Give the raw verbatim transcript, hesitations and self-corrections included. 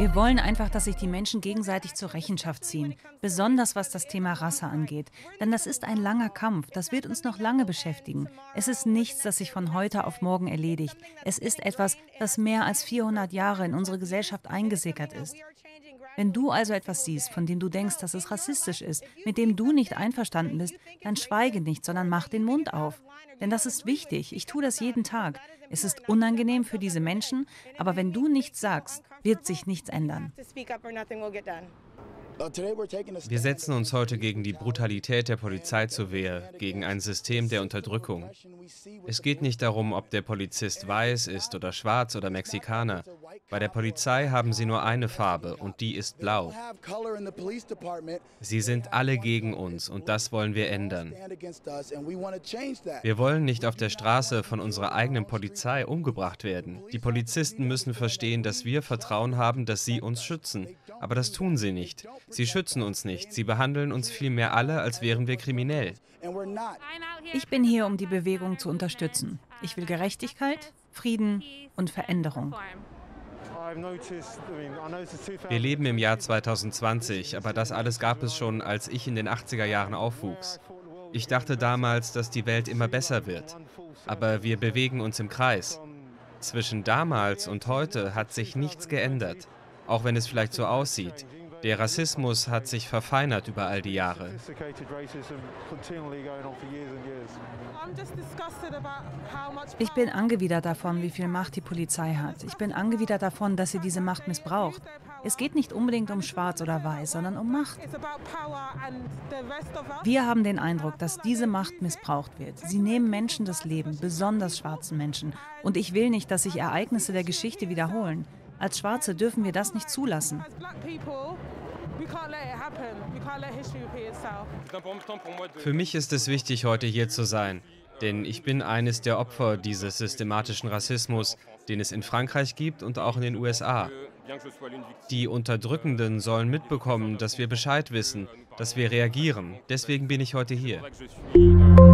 Wir wollen einfach, dass sich die Menschen gegenseitig zur Rechenschaft ziehen, besonders was das Thema Rasse angeht. Denn das ist ein langer Kampf, das wird uns noch lange beschäftigen. Es ist nichts, das sich von heute auf morgen erledigt. Es ist etwas, das mehr als vierhundert Jahre in unsere Gesellschaft eingesickert ist. Wenn du also etwas siehst, von dem du denkst, dass es rassistisch ist, mit dem du nicht einverstanden bist, dann schweige nicht, sondern mach den Mund auf. Denn das ist wichtig. Ich tue das jeden Tag. Es ist unangenehm für diese Menschen, aber wenn du nichts sagst, wird sich nichts ändern. Wir setzen uns heute gegen die Brutalität der Polizei zur Wehr, gegen ein System der Unterdrückung. Es geht nicht darum, ob der Polizist weiß ist oder schwarz oder Mexikaner. Bei der Polizei haben sie nur eine Farbe und die ist blau. Sie sind alle gegen uns und das wollen wir ändern. Wir wollen nicht auf der Straße von unserer eigenen Polizei umgebracht werden. Die Polizisten müssen verstehen, dass wir Vertrauen haben, dass sie uns schützen. Aber das tun sie nicht. Sie schützen uns nicht. Sie behandeln uns vielmehr alle, als wären wir kriminell. Ich bin hier, um die Bewegung zu unterstützen. Ich will Gerechtigkeit, Frieden und Veränderung. Wir leben im Jahr zweitausendzwanzig, aber das alles gab es schon, als ich in den achtziger Jahren aufwuchs. Ich dachte damals, dass die Welt immer besser wird. Aber wir bewegen uns im Kreis. Zwischen damals und heute hat sich nichts geändert, auch wenn es vielleicht so aussieht. Der Rassismus hat sich verfeinert über all die Jahre. Ich bin angewidert davon, wie viel Macht die Polizei hat. Ich bin angewidert davon, dass sie diese Macht missbraucht. Es geht nicht unbedingt um Schwarz oder Weiß, sondern um Macht. Wir haben den Eindruck, dass diese Macht missbraucht wird. Sie nehmen Menschen das Leben, besonders schwarzen Menschen. Und ich will nicht, dass sich Ereignisse der Geschichte wiederholen. Als Schwarze dürfen wir das nicht zulassen. Für mich ist es wichtig, heute hier zu sein, denn ich bin eines der Opfer dieses systematischen Rassismus, den es in Frankreich gibt und auch in den U S A. Die Unterdrückenden sollen mitbekommen, dass wir Bescheid wissen, dass wir reagieren. Deswegen bin ich heute hier.